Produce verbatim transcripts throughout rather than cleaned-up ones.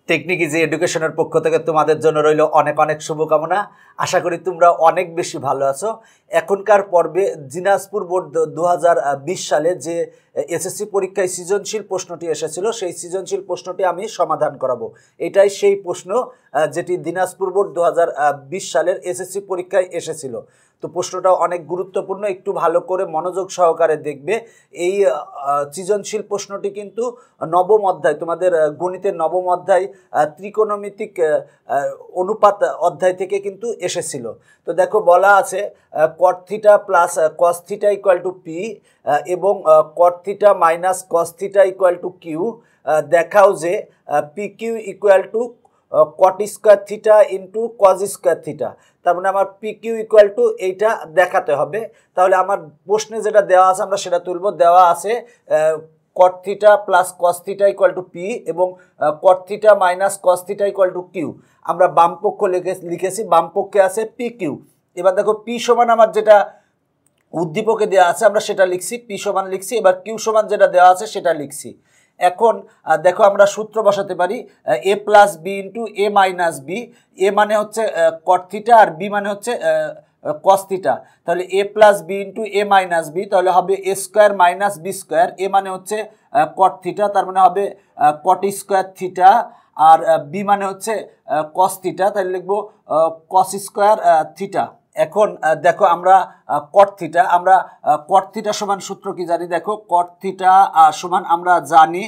Technique easy এডুকেশনের পক্ষ থেকে তোমাদের জন্য রইল অনেক অনেক শুভকামনা। আশা করি তোমরা অনেক বেশি ভালো আছো। এখনকার পর্বে দিনাজপুর বোর্ড দু হাজার বিশ সালে যে এসএসসি পরীক্ষায় সৃজনশীল প্রশ্নটি এসেছিল সেই সৃজনশীল প্রশ্নটি আমি সমাধান করাবো। এটাই সেই প্রশ্ন যেটি দিনাজপুর বোর্ড দু হাজার বিশ সালের এসএসসি পরীক্ষায় এসেছিল। তো প্রশ্নটা অনেক গুরুত্বপূর্ণ, একটু ভালো করে মনোযোগ সহকারে দেখবে। এই সৃজনশীল প্রশ্নটি কিন্তু নবম অধ্যায়, তোমাদের গণিতের নবম অধ্যায় ত্রিকোণমিতিক অনুপাত অধ্যায় থেকে কিন্তু এসেছিল। তো দেখো বলা আছে cot theta plus cos theta equal to P এবং cot theta minus cos theta equal to Q. দেখাও যে P Q equal to cot square theta into cos square theta. তার মানে আমার পি কিউ ইকুয়াল টু এইটা দেখাতে হবে। তাহলে আমার প্রশ্নে যেটা দেওয়া আছে আমরা সেটা তুলব। দেওয়া আছে cot theta plus cos theta equal to P এবং cot theta minus cos theta equal to Q. আমরা বাম পক্ষ লিখে লিখেছি বাম পক্ষে আছে পি কিউ। এবার দেখো পি সমান আমার যেটা উদ্দীপকে দেওয়া আছে আমরা সেটা লিখছি, পি সমান লিখছি। এবার কিউ সমান যেটা দেওয়া আছে সেটা লিখছি। এখন দেখো আমরা সূত্র বসাতে পারি A plus B into A minus B. A মানে হচ্ছে কট থিটা আর বি মানে হচ্ছে কস থিটা। তাহলে A plus B into A minus B, তাহলে হবে A square minus B square. A মানে হচ্ছে কট থিটা, তার মানে হবে কট স্কোয়ার থিটা, আর বি মানে হচ্ছে কস থিটা, তাহলে লিখবো কস স্কোয়ার থিটা। এখন দেখো আমরা কট থিটা, আমরা কট থিটা সমান সূত্র কি জানি? দেখো কট থিটা সমান আমরা জানি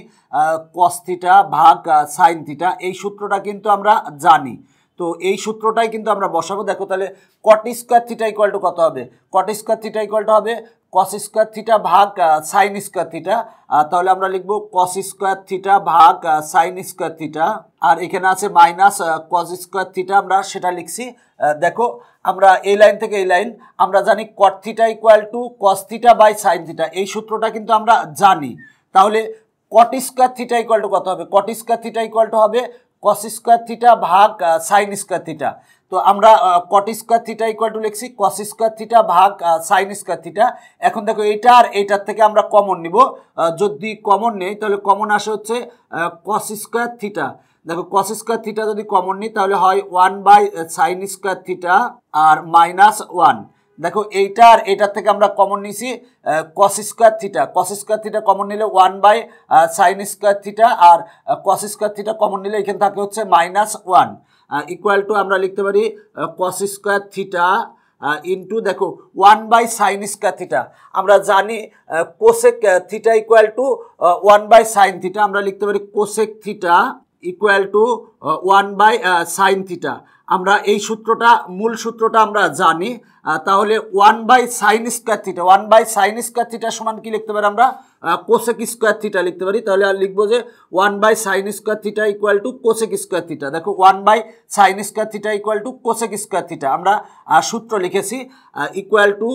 কস থিটা ভাগ সাইন থিটা। এই সূত্রটা কিন্তু আমরা জানি। তো এই সূত্রটাই কিন্তু আমরা বসাবো। দেখো তাহলে cot square theta equal to কত হবে? Cot square theta equal to হবে কস স্কোয়ার থিটা ভাগ সাইন স্কোয়ার থিটা। তাহলে আমরা লিখবো কস স্কোয়ার থিটা ভাগ সাইন স্কোয়ার থিটা, আর এখানে আছে মাইনাস কস স্কোয়ার থিটা, আমরা সেটা লিখছি। দেখো আমরা এই লাইন থেকে এই লাইন আমরা জানি cot theta equal to cos theta by sine theta. এই সূত্রটা কিন্তু আমরা জানি। তাহলে cot square theta equal to কত হবে? Cot square theta equal to হবে কস স্কোয়ার থিটা ভাগ সাইন স্কোয়ার থিটা। তো আমরা cot square theta equal to লিখছি কস স্কোয়ার থিটা ভাগ সাইন স্কোয়ার থিটা। এখন দেখো এইটা আর এইটার থেকে আমরা কমন নিব। যদি কমন নেই তাহলে কমন আসে হচ্ছে কস স্কোয়ার থিটা। দেখো কস স্কোয়ার থিটা যদি কমন নিই তাহলে হয় one by sine square theta আর মাইনাস ওয়ান। দেখো এইটা আর এটার থেকে আমরা কমন নিছি cos square theta. Cos square theta common নিলে one by sine square theta, আর কস স্কোয়ার থিটা কমন নিলে এখানে থাকে হচ্ছে মাইনাস ওয়ান। ইকুয়াল টু আমরা লিখতে পারি কস স্কোয়ার থিটা ইন্টু দেখো one by sine square theta. আমরা জানি cosec theta equal to one by sine theta. আমরা লিখতে পারি cosec theta equal to one by sine theta. আমরা এই সূত্রটা মূল সূত্রটা আমরা জানি। তাহলে one by sine square theta, one by sine square theta সমান কি লিখতে পারি? আমরা কোসেক স্কোয়ার থিটা লিখতে পারি। তাহলে আর লিখবো যে one by sine square theta equal to cosec square theta. দেখো one by sine square theta equal to cosec square theta. আমরা সূত্র লিখেছি equal to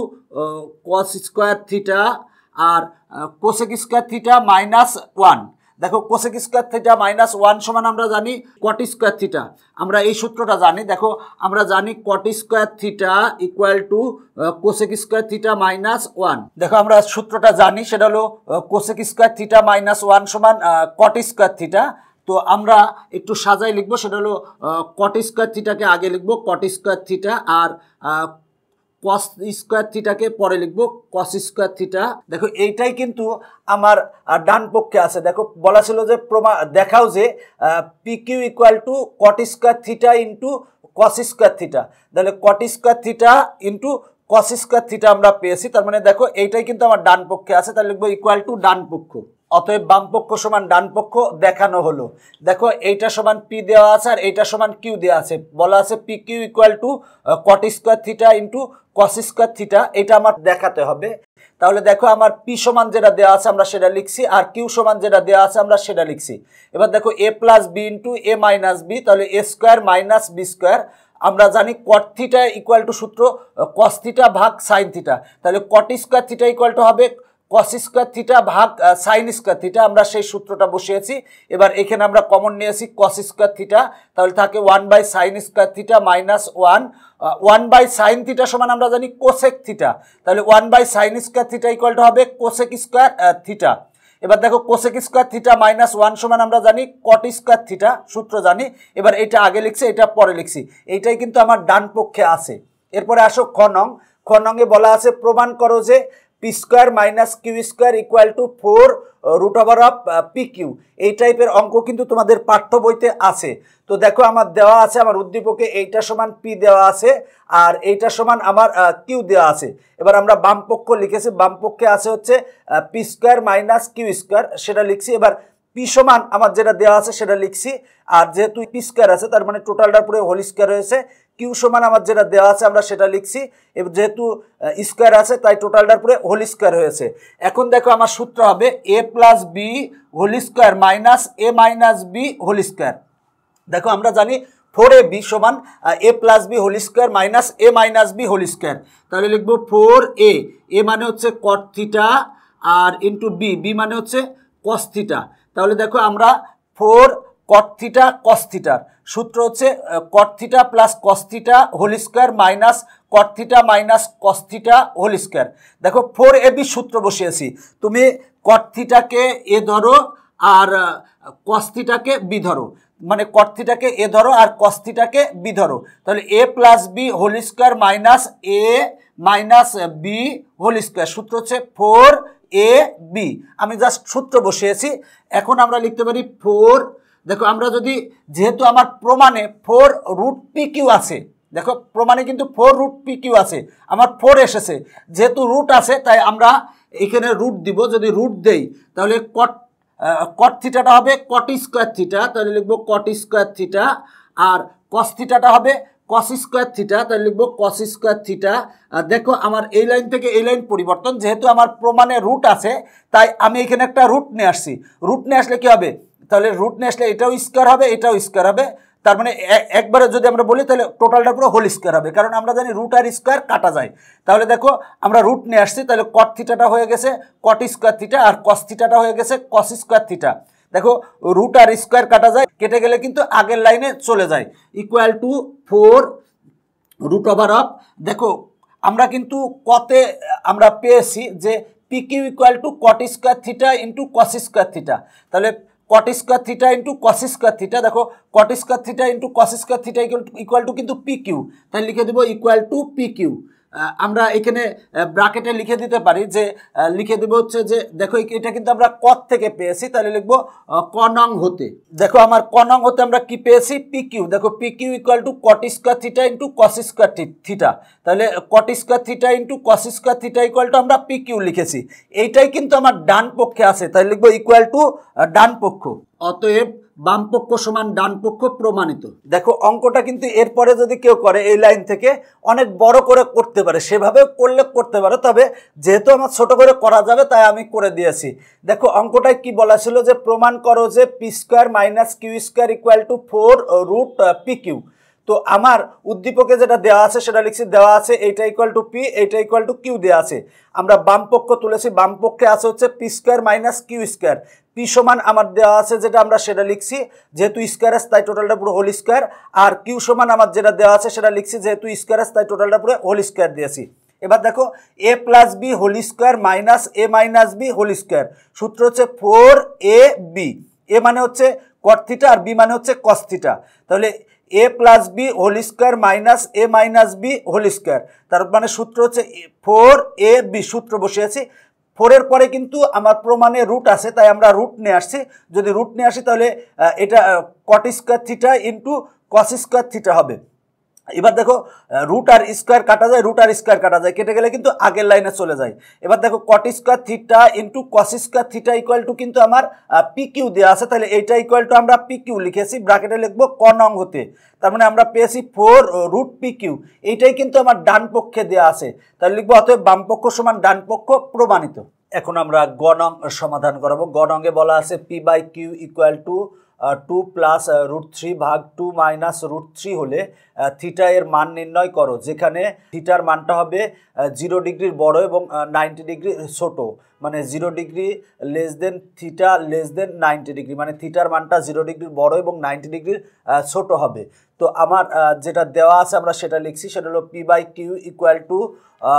cos square theta আর cosec square theta minus one. দেখো cosec square theta minus one সমান আমরা জানি cot square theta. আমরা এই সূত্রটা জানি। দেখো আমরা জানি cot square theta equal to cosec square theta minus one. দেখো আমরা সূত্রটা জানি, সেটা হলো cosec square theta minus one সমান কট স্কোয়ার থিটা। তো আমরা একটু সাজাই লিখবো, সেটা হলো কট স্কোয়ার থিটাকে আগে লিখবো কট স্কোয়ার থিটা, আর কস স্কোয়ার থিটাকে পরে লিখবো কস স্কোয়ার থিটা। দেখো এইটাই কিন্তু আমার ডান পক্ষে আছে। দেখো বলা ছিল যে প্রমা দেখাও যে P Q equal to cot square theta into cos square theta. তাহলে cot square theta into cos square theta আমরা পেয়েছি। তার মানে দেখো এইটাই কিন্তু আমার ডান পক্ষে আছে। তাহলে লিখবো ইকুয়াল টু ডান পক্ষ। অতএব বাম পক্ষ সমান ডান পক্ষ দেখানো হলো। দেখো এইটা সমান পি দেওয়া আছে আর এইটা সমান কিউ দেওয়া আছে। বলা আছে P Q equal to cot square theta into cos square theta. এটা আমার দেখাতে হবে। তাহলে দেখো আমার পি সমান যেটা দেওয়া আছে আমরা সেটা লিখছি, আর কিউ সমান যেটা দেওয়া আছে আমরা সেটা লিখছি। এবার দেখো A plus B into A minus B, তাহলে A square minus B square. আমরা জানি কট থিটা ইকুয়াল টু সূত্র কস থিটা ভাগ সাইন থিটা। তাহলে cot square theta equal to হবে কস স্কোয়ার থিটা ভাগ সাইন স্কোয়ার থিটা। আমরা সেই সূত্রটা বসিয়েছি। এবার এখানে আমরা কমন নিয়েছি কস স্কোয়ার থিটা, তাহলে থাকে one by sine square theta minus one. One by sine theta সমান আমরা জানি কোসেক থিটা। তাহলে one by sine square theta equal to হবে কোসেক স্কোয়ার থিটা। এবার দেখো cosec square theta minus one সমান আমরা জানি কট স্কোয়ার থিটা, সূত্র জানি। এবার এটা আগে লিখছি, এটা পরে লিখছি, এইটাই কিন্তু আমার ডান পক্ষে আছে। এরপরে আসো খ নং। খ নংয়ে বলা আছে প্রমাণ করো যে P square minus Q square equal to four root over of P Q. এই টাইপের অঙ্ক কিন্তু তোমাদের পাঠ্য বইতে আছে। তো দেখো আমার দেওয়া আছে, আমার উদ্দীপকে এইটা সমান পি দেওয়া আছে আর এইটা সমান আমার কিউ দেওয়া আছে। এবার আমরা বাম পক্ষ লিখেছি, বাম পক্ষে আছে হচ্ছে P square minus Q square, সেটা লিখছি। এবার পি সমান আমার যেটা দেওয়া আছে সেটা লিখছি, আর যেহেতু পি স্কোয়ার আছে তার মানে টোটালটার পুরো হোল স্কোয়ার হয়েছে। কিউ সমান আমার যেটা দেওয়া আছে আমরা সেটা লিখছি, এবার যেহেতু স্কোয়ার আছে তাই টোটালটার পুরো হোল স্কোয়ার হয়েছে। এখন দেখো আমার সূত্র হবে A plus B whole square minus A minus B whole square. দেখো আমরা জানি ফোর এ বি সমান A plus B whole square minus A minus B whole square. তাহলে লিখবো ফোর এ, এ মানে হচ্ছে কট থিটা আর ইন্টু বি, বি মানে হচ্ছে কস থিটা। তাহলে দেখো আমরা ফোর কট থিটা কস থিটার সূত্র হচ্ছে cot theta plus cos theta whole square minus cot theta minus cos theta whole square. দেখো ফোর এ বি সূত্র বসিয়েছি, তুমি কট থিটাকে এ ধরো আর কস থিটাকে বি ধরো, মানে কট থিটাকে এ ধরো আর কস থিটাকে বি ধরো। তাহলে A plus B whole square minus A minus B whole square, সূত্র হচ্ছে ফোর এ বি। আমি জাস্ট সূত্র বসিয়েছি। এখন আমরা লিখতে পারি ফোর, দেখো আমরা যদি, যেহেতু আমার প্রমাণে ফোর রুট পি কিউ আছে, দেখো প্রমাণে কিন্তু ফোর রুট পি কিউ আছে, আমার ফোর এসেছে, যেহেতু রুট আছে তাই আমরা এখানে রুট দিব। যদি রুট দেই তাহলে কট কট থিটাটা হবে কট স্কোয়ার থিটা, তাহলে লিখবো কট স্কোয়ার থিটা, আর কস থিটাটা হবে কস স্কোয়ার থিটা, তাহলে লিখবো কস স্কোয়ার থিটা। দেখো আমার এই লাইন থেকে এই লাইন পরিবর্তন, যেহেতু আমার প্রমাণে রুট আছে তাই আমি এখানে একটা রুট নিয়ে আসছি। রুট নিয়ে আসলে কি হবে, তাহলে রুট নিয়ে আসলে এটাও স্কোয়ার হবে এটাও স্কোয়ার হবে, তার মানে একবারে যদি আমরা বলি তাহলে টোটালটা পুরো হোল স্কোয়ার হবে, কারণ আমরা জানি রুট আর স্কোয়ার কাটা যায়। তাহলে দেখো আমরা রুট নিয়ে আসছি, তাহলে কট থিটাটা হয়ে গেছে কট স্কোয়ার থিটা আর কস থিটাটা হয়ে গেছে কস স্কোয়ার থিটা। দেখো রুট আর স্কোয়ার কাটা যায়, কেটে গেলে কিন্তু আগের লাইনে চলে যায়, equal to four root over of. দেখো আমরা কিন্তু কতে আমরা পেয়েছি যে P Q equal to cot square theta into cos square theta, তাহলে cot square theta into cos square theta. দেখো cot square theta into cos square theta equal to কিন্তু পি কিউ, তাই লিখে দেবো ইকুয়াল টু পি কিউ। আমরা এখানে ব্র্যাকেটে লিখে দিতে পারি যে লিখে দেবো হচ্ছে যে, দেখো এটা কিন্তু আমরা কত থেকে পেয়েছি, তাহলে লিখবো ক নং হতে। দেখো আমার ক নং হতে আমরা কি পেয়েছি, পি কিউ। দেখো P Q equal to cot square theta into cos square theta, তাহলে cot square theta into cos square theta equal to আমরা পি কিউ লিখেছি। এইটাই কিন্তু আমার ডান পক্ষে আছে, তাই লিখবো ইকুয়াল টু ডান পক্ষ। অতএব বাম পক্ষ সমান ডান পক্ষ প্রমাণিত। দেখো অঙ্কটা কিন্তু এরপরে যদি কেউ করে এই লাইন থেকে অনেক বড় করে করতে পারে, সেভাবে করলে করতে পারে, তবে যেহেতু আমার ছোট করে করা যাবে তাই আমি করে দিয়েছি। দেখো অঙ্কটায় কি বলা ছিল যে প্রমাণ করো যে P square minus Q square equal to four root P Q. তো আমার উদ্দীপকে যেটা দেওয়া আছে সেটা লিখছি, দেওয়া আছে এইটা ইকুয়াল টু পি, এইটা ইকুয়াল টু কিউ দেওয়া আছে। আমরা বাম পক্ষ তুলেছি, বাম পক্ষে আছে হচ্ছে P square minus Q square. P সমান আমার দেওয়া আছে যেটা আমরা সেটা লিখছি, যেহেতু স্কোয়ার আছে তাই টোটালটা পুরো হোল স্কোয়ার, আর কিউ সমান আমার যেটা দেওয়া আছে সেটা লিখছি, যেহেতু স্কোয়ার আছে তাই টোটালটা পুরো হোল স্কোয়ার দিয়েছি। এবার দেখো A plus B whole square minus A minus B whole square, সূত্র হচ্ছে ফোর এ বি। এ মানে হচ্ছে কট থিটা আর বি মানে হচ্ছে কস থিটা, তাহলে A plus B whole square minus A minus B whole square, তার মানে সূত্র হচ্ছে ফোর এ বি। সূত্র বসিয়েছি, ফোরের পরে কিন্তু আমার প্রমাণে রুট আছে তাই আমরা রুট নিয়ে আসছি। যদি রুট নিয়ে আসি তাহলে এটা cot square theta into cos square theta হবে। এবার দেখো রুট আর স্কোয়ার কাটা যায়, রুট আর স্কোয়ার কাটা যায়, কেটে গেলে কিন্তু আগের লাইনে চলে যায়। এবার দেখো cot square theta into cos square theta equal to কিন্তু আমার পি কিউ দেওয়া আছে, তাহলে এইটা ইকুয়াল টু আমরা পি কিউ লিখেছি, ব্র্যাকেটে লিখবো ক নং হতে। তার মানে আমরা পেয়েছি ফোর রুট পি কিউ, এইটাই কিন্তু আমার ডান পক্ষে দেওয়া আছে, তাহলে লিখবো অতএব বাম পক্ষ সমান ডান পক্ষ প্রমাণিত। এখন আমরা গ নং সমাধান করাবো। গ নংয়ে বলা আছে P by Q equal to two plus root three ভাগ টু মাইনাস রুট থ্রি হলে থিটা এর মান নির্ণয় করো, যেখানে থিটার মানটা হবে জিরো ডিগ্রির বড় এবং নাইনটি ডিগ্রি ছোট, মানে zero degree less than theta less than ninety degree, মানে থিটার মানটা জিরো ডিগ্রির বড় এবং নাইনটি ডিগ্রির ছোট হবে। তো আমার যেটা দেওয়া আছে আমরা সেটা লিখছি, সেটা হলো P by Q equal to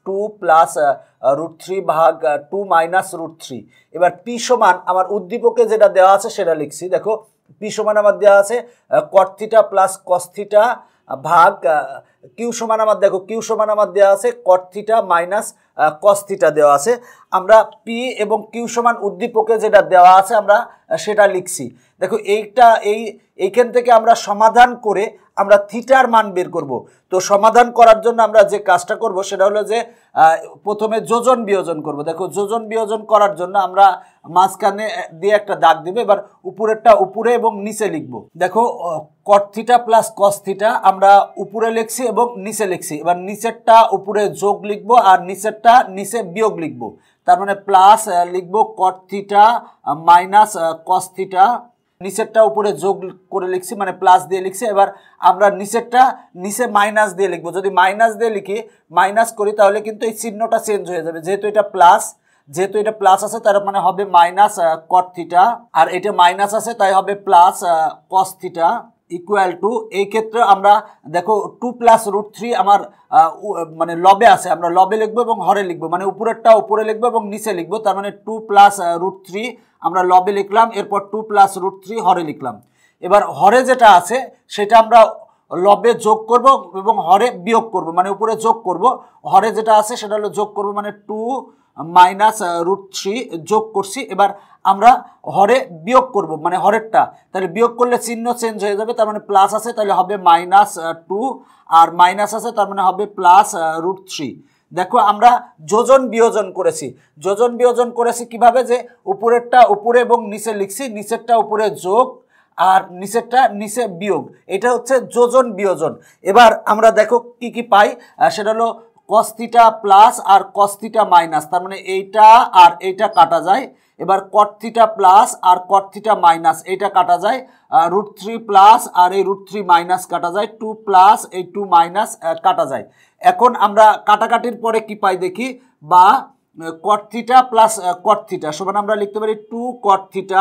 two plus root three ভাগ টু মাইনাস রুট থ্রি। এবার পি সমান আমার উদ্দীপকে যেটা দেওয়া আছে সেটা লিখছি। দেখো পি সমান আমার দেওয়া আছে cot theta plus cos theta ভাগ কিউ সমান আমার, দেখো কিউ সমান আমার দেওয়া আছে cot theta minus cos theta দেওয়া আছে। আমরা পি এবং কিউ সমান উদ্দীপকে যেটা দেওয়া আছে আমরা সেটা লিখছি। দেখো এইটা এই এইখান থেকে আমরা সমাধান করে আমরা থিটার মান বের করব। তো সমাধান করার জন্য আমরা যে কাজটা করব সেটা হলো যে প্রথমে যোজন বিয়োজন করব। দেখো যোজন বিয়োজন করার জন্য আমরা মাঝখানে দিয়ে একটা দাগ দেব। এবার উপরেরটা উপরে এবং নিচে লিখব। দেখো cot theta plus cos theta আমরা উপরে লিখছি এবং নিচে লিখছি। এবার নিচেরটা উপরে যোগ লিখব আর নিচেরটা নিচে বিয়োগ লিখব। তার মানে প্লাস লিখব cot theta minus cos theta, নিচেরটা উপরে যোগ করে লিখছি মানে প্লাস দিয়ে লিখছি। এবার আমরা নিচেরটা নিচে মাইনাস দিয়ে লিখবো। যদি মাইনাস দিয়ে লিখি মাইনাস করি তাহলে কিন্তু এই চিহ্নটা চেঞ্জ হয়ে যাবে। যেহেতু এটা প্লাস যেহেতু এটা প্লাস আছে তার মানে হবে মাইনাস কট থিটা, আর এটা মাইনাস আছে তাই হবে plus cos theta equal to, এই ক্ষেত্রে আমরা দেখো টু প্লাস রুট থ্রি আমার মানে লবে আছে, আমরা লবে লিখবো এবং হরে লিখবো, মানে উপরেরটা উপরে লিখবো এবং নিচে লিখবো। তার মানে টু প্লাস রুট থ্রি আমরা লবে লিখলাম, এরপর টু প্লাস রুট থ্রি হরে লিখলাম। এবার হরে যেটা আছে সেটা আমরা লবে যোগ করব এবং হরে বিয়োগ করব, মানে উপরে যোগ করব। হরে যেটা আছে সেটা হলো যোগ করব, মানে টু মাইনাস রুট থ্রি যোগ করছি। এবার আমরা হরে বিয়োগ করব, মানে হরেরটা, তাহলে বিয়োগ করলে চিহ্ন চেঞ্জ হয়ে যাবে। তার মানে প্লাস আছে তাহলে হবে মাইনাস টু, আর মাইনাস আছে তার মানে হবে প্লাস রুট থ্রি। দেখো আমরা যোজন বিয়োজন করেছি। যোজন বিয়োজন করেছি কিভাবে, যে উপরেরটা উপরে এবং নিচে লিখছি, নিচেরটা উপরে যোগ আর নিচেরটা নিচে বিয়োগ, এটা হচ্ছে যোজন বিয়োজন। এবার আমরা দেখো কি কি পাই, সেটা হলো কস থিটা প্লাস আর কস থিটা মাইনাস, তার মানে এইটা আর এইটা কাটা যায়। এবার কট থিটা প্লাস আর কট থিটা মাইনাস এইটা কাটা যায়, রুট থ্রি প্লাস আর এই রুট থ্রি মাইনাস কাটা যায়, টু প্লাস এই টু মাইনাস কাটা যায়। এখন আমরা কাটাকাটির পরে কি পাই দেখি, বা cot theta plus cot theta সমান আমরা লিখতে পারি টু কট থিটা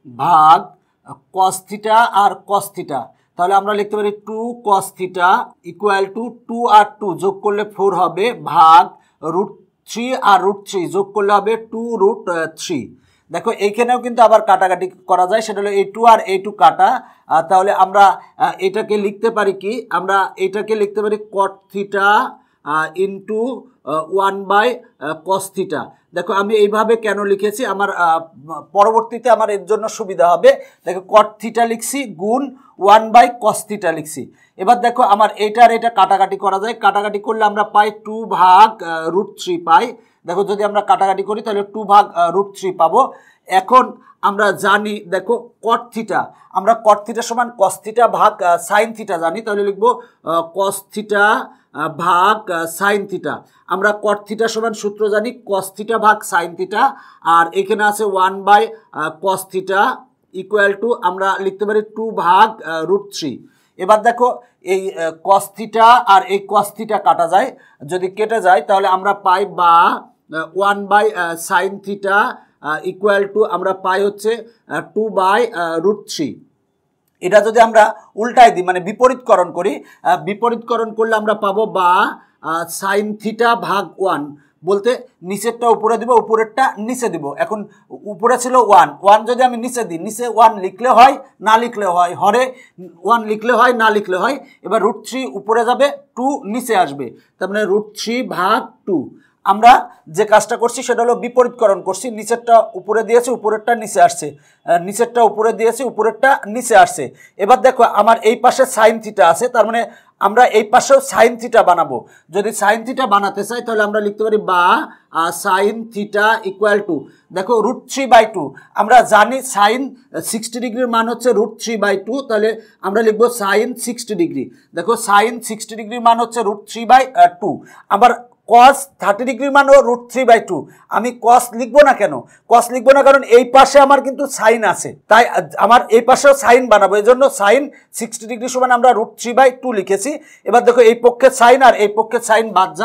ভাগ কস থিটা আর কস থিটা, তাহলে আমরা লিখতে পারি two cos theta equal to two আর টু যোগ করলে ফোর হবে ভাগ রুট থ্রি আর রুট থ্রি যোগ করলে হবে টু রুট থ্রি। দেখো এইখানেও কিন্তু আবার কাটাকাটি করা যায়, সেটা হলো এই টু আর এই টু কাটা, তাহলে আমরা এটাকে লিখতে পারি কি, আমরা এটাকে লিখতে পারি cot theta into one by cos theta. দেখো আমি এইভাবে কেন লিখেছি, আমার পরবর্তীতে আমার এর জন্য সুবিধা হবে। দেখো কট থিটা লিখছি গুণ ওয়ান বাই কস থিটা লিখছি। এবার দেখো আমার এইটার এটা কাটাকাটি করা যায়, কাটাকাটি করলে আমরা পাই টু ভাগ রুট থ্রি পাই। দেখো যদি আমরা কাটাকাটি করি তাহলে টু ভাগ রুট থ্রি পাবো। এখন আমরা জানি দেখো কট থিটা, আমরা কট থিটা সমান কস থিটা ভাগ সাইন থিটা জানি, তাহলে লিখবো কস থিটা ভাগ সাইন থিটা। আমরা কট থিটা সমান সূত্র জানি কস থিটা ভাগ সাইন থিটা, আর এখানে আছে one by cos theta equal to আমরা লিখতে পারি টু ভাগ রুট থ্রি। এবার দেখো এই কস থিটা আর এই কস থিটা কাটা যায়, যদি কেটে যায় তাহলে আমরা পাই বা one by sine theta equal to আমরা পাই হচ্ছে টু বাই রুট থ্রি। এটা যদি আমরা উল্টাই দিই মানে বিপরীতকরণ করি, বিপরীতকরণ করলে আমরা পাবো বা সাইন থিটা ভাগ ওয়ান, বলতে নিচেরটা উপরে দিব উপরেরটা নিচে দিব। এখন উপরে ছিল ওয়ান, ওয়ান যদি আমি নিচে দিই, নিচে ওয়ান লিখলে হয় না লিখলে হয়, হরে ওয়ান লিখলে হয় না লিখলে হয়। এবার রুট থ্রি উপরে যাবে, টু নিচে আসবে, তার মানে রুট থ্রি ভাগ টু। আমরা যে কাজটা করছি সেটা হলো বিপরীতকরণ করছি, নিচেরটা উপরে দিয়েছি উপরেরটা নিচে আসছে, নিচেরটা উপরে দিয়েছি উপরেরটা নিচে আসছে। এবার দেখো আমার এই পাশে সাইন থিটা আছে, তার মানে আমরা এই পাশেও সাইন থিটা বানাবো। যদি সাইন থিটা বানাতে চাই তাহলে আমরা লিখতে পারি বা সাইন থিটা ইকুয়াল টু, দেখো রুট থ্রি বাই টু, আমরা জানি সাইন সিক্সটি ডিগ্রির মান হচ্ছে রুট থ্রি বাই টু, তাহলে আমরা লিখবো সাইন সিক্সটি ডিগ্রি। দেখো সাইন সিক্সটি ডিগ্রির মান হচ্ছে রুট থ্রি বাই টু। আবার কস থার্টি ডিগ্রির মান ও রুট থ্রি বাই টু, আমি কস লিখবো না কেন, কস লিখবো না কারণ এই পাশে আমার কিন্তু সাইন আছে, তাই আমার এই পাশেও সাইন বানাবো, এই জন্য সাইন সিক্সটি ডিগ্রি সমান আমরা রুট থ্রি বাই টু লিখেছি। এবার দেখো এই পক্ষে সাইন আর এই পক্ষে সাইন বাদ যায়,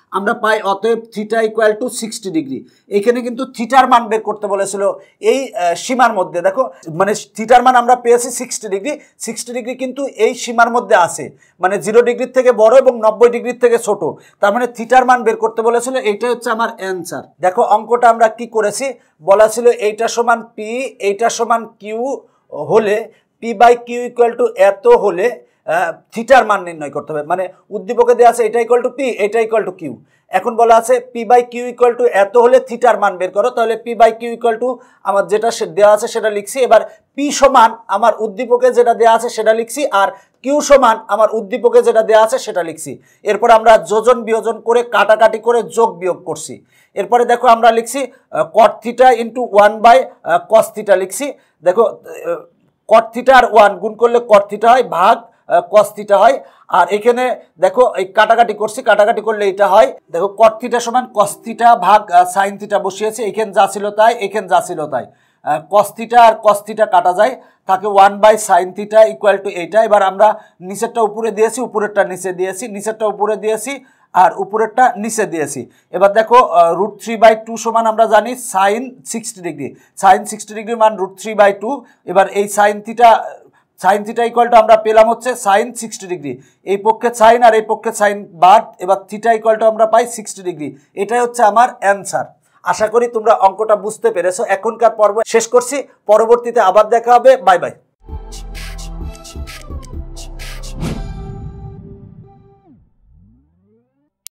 আমরা পাই অতএব theta equal to sixty degree. এইখানে কিন্তু থিটার মান বের করতে বলেছিল এই সীমার মধ্যে। দেখো মানে থিটার মান আমরা পেয়েছি সিক্সটি ডিগ্রি, সিক্সটি ডিগ্রি কিন্তু এই সীমার মধ্যে আছে, মানে জিরো ডিগ্রির থেকে বড় এবং নব্বই ডিগ্রির থেকে ছোট, তার মানে থিটার মান বের করতে বলেছিল। এইটাই হচ্ছে আমার অ্যান্সার। দেখো অঙ্কটা আমরা কি করেছি, বলা ছিল এইটা সমান পি, এইটা সমান কিউ হলে P by Q equal to এত হলে থিটার মান নির্ণয় করতে হবে। মানে উদ্দীপকে দেওয়া আছে এটা ইকুয়াল টু পি, এটা ইকুয়াল টু কিউ। এখন বলা আছে P by Q equal to এত হলে থিটার মান বের করো, তাহলে P by Q equal to আমার যেটা দেওয়া আছে সেটা লিখছি। এবার পি সমান আমার উদ্দীপকে যেটা দেওয়া আছে সেটা লিখছি, আর কিউ সমান আমার উদ্দীপকে যেটা দেওয়া আছে সেটা লিখছি। এরপর আমরা যোজন বিয়োজন করে কাটাকাটি করে যোগ বিয়োগ করছি। এরপরে দেখো আমরা লিখছি cot theta into one by cos theta লিখছি। দেখো কট থিটা আর ওয়ান গুণ করলে কট থিটা হয়, ভাগ কস থিটা হয়। আর এখানে দেখো এই কাটাকাটি করছি, কাটাকাটি করলে এটা হয়। দেখো কট থিটা সমান কস থিটা ভাগ সাইন থিটা বসিয়েছে, এখানে যা ছিল তাই, এখানে যা ছিল তাই। কস থিটা আর কস থিটা কাটা যায়, থাকে one by sine theta equal to এইটা। এবার আমরা নিচেরটা উপরে দিয়েছি, উপরেরটা নিচে দিয়েছি, নিচেরটা উপরে দিয়েছি আর উপরেরটা নিচে দিয়েছি। এবার দেখো রুট থ্রি বাই টু সমান আমরা জানি sine sixty degree, sine sixty degree মান রুট থ্রি বাই টু। এবার এই sine theta sine theta equal to আমরা পেলাম হচ্ছে সাইন সিক্সটি ডিগ্রি, এই পক্ষে সাইন আর এই পক্ষে সাইন বাদ, এবার থিটা ইকুয়াল টু আমরা পাই সিক্সটি ডিগ্রি। এটাই হচ্ছে আমার অ্যান্সার। আশা করি তোমরা অঙ্কটা বুঝতে পেরেছো। এখনকার পর্ব শেষ করছি, পরবর্তীতে আবার দেখা হবে। Bye by.